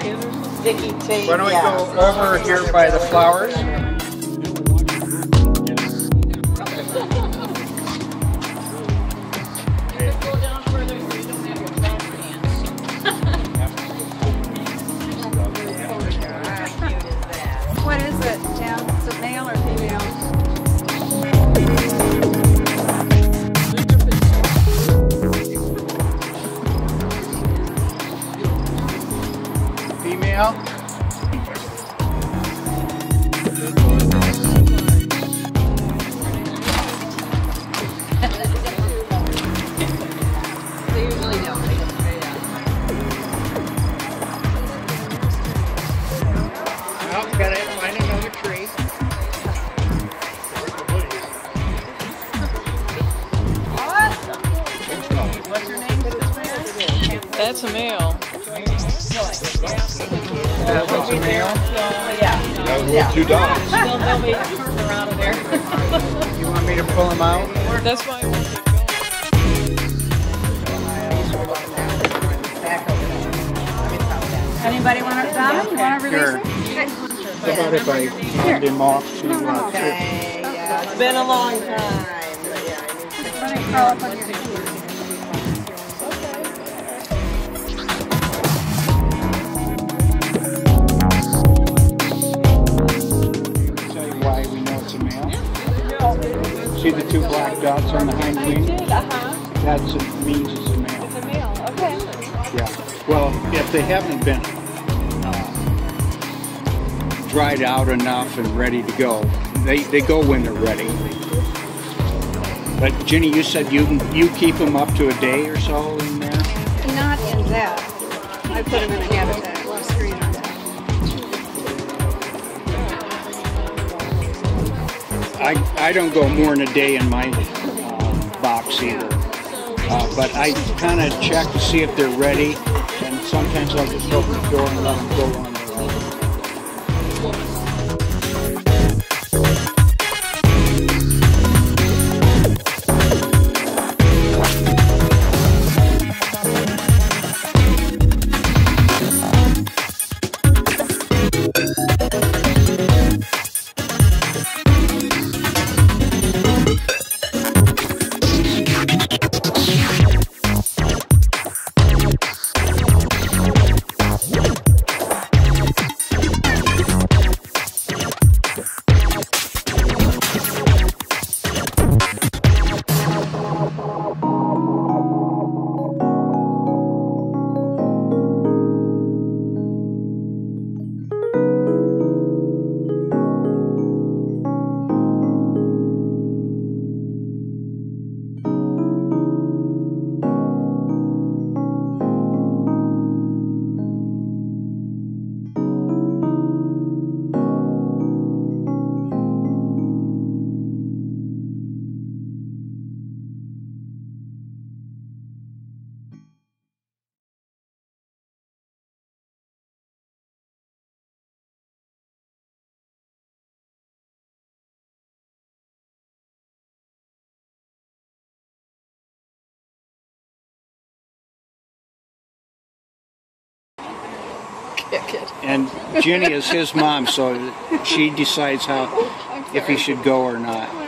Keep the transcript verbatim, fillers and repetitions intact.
Sticky tape. Why don't we yeah. go over here by the flowers? What is it, Jen? Is it male or female? Female? They usually don't. Oh, gotta find another tree. What's her name? That's a male. That was a male? Yeah. That was with two dogs. They'll, they'll be around there. You want me to pull them out? That's why I want to Anybody want to, Donna, you want to release Sure. it? How about if I hand him off to uh, Chip? Okay, yeah, it's been a long time. Let me crawl up on your Tell you why we know it's a male. See the two black dots on the hind wing? Uh-huh. That means it's a male. It's a male, okay. Yeah. Well, if they haven't been uh, dried out enough and ready to go, they, they go when they're ready. But Jenny, you said you you keep them up to a day or so in there? Not in that. I put them in a habitat. Well, screen on that. I, I don't go more than a day in my uh, box either. Uh, but I kind of check to see if they're ready, and sometimes I'll just open the door and let them go on their own. And Jenny is his mom, so she decides how if he should go or not.